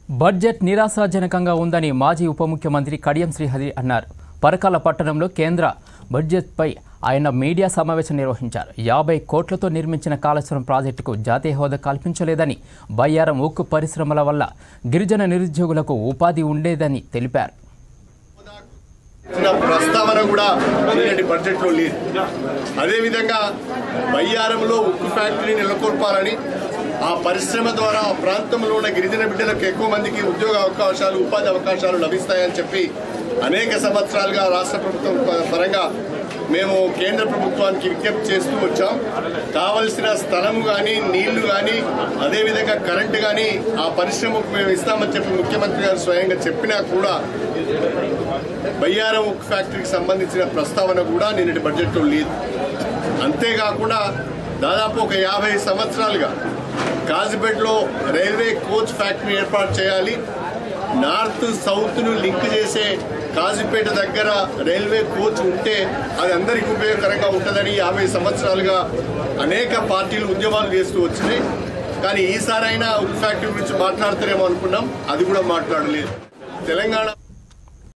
Budget నిరాశాజనకంగా ఉందని మాజీ ఉప ముఖ్యమంత్రి కడియం శ్రీహరి అన్నారు. పరకాల పట్టణంలో కేంద్ర బడ్జెట్పై ఆయన మీడియా సమావేశం నిర్వహించారు. 50 కోట్లతో నిర్మించిన కాళేశ్వరం ప్రాజెక్టుకు జాతీయ హోదా కల్పించలేదని, బయ్యారం ఉక్కు పరిశ్రమల వల్ల గిరిజన నిరుద్యోగులకు ఉపాధి ఉండేదని తెలిపారు. ప్రస్తావన కూడా బడ్జెట్లో లేదు. అదేవిధంగా బయ్యారంలో ఉక్కు ఫ్యాక్టరీ నెలకొల్పాలని, ఆ పరిశ్రమ ద్వారా ఆ ప్రాంతంలో ఉన్న గిరిజన బిడ్డలకు ఎక్కువ మందికి ఉద్యోగ అవకాశాలు, ఉపాధి అవకాశాలు లభిస్తాయని చెప్పి అనేక సంవత్సరాలుగా రాష్ట్ర ప్రభుత్వం పరంగా మేము కేంద్ర ప్రభుత్వానికి విజ్ఞప్తి చేస్తూ వచ్చాం. కావలసిన స్థలము కానీ, నీళ్లు కానీ, అదేవిధంగా కరెంటు కానీ ఆ పరిశ్రమకు మేము ఇస్తామని చెప్పి ముఖ్యమంత్రి గారు స్వయంగా చెప్పినా కూడా బయ్యారం ఉక్కు ఫ్యాక్టరీకి సంబంధించిన ప్రస్తావన కూడా నిన్నటి బడ్జెట్లో లేదు. అంతేకాకుండా దాదాపు ఒక 50 సంవత్సరాలుగా కాజీపేటలో రైల్వే కోచ్ ఫ్యాక్టరీ ఏర్పాటు చేయాలి, నార్త్ సౌత్ను లింక్ చేసే కాజీపేట దగ్గర రైల్వే కోచ్ ఉంటే అది అందరికీ ఉపయోగకరంగా ఉంటుందని 50 సంవత్సరాలుగా అనేక పార్టీలు ఉద్యమాలు చేస్తూ వచ్చినాయి. కానీ ఈసారైనా ఉక్కు ఫ్యాక్టరీ గురించి మాట్లాడతారేమో అనుకున్నాం, అది కూడా మాట్లాడలేదు. తెలంగాణ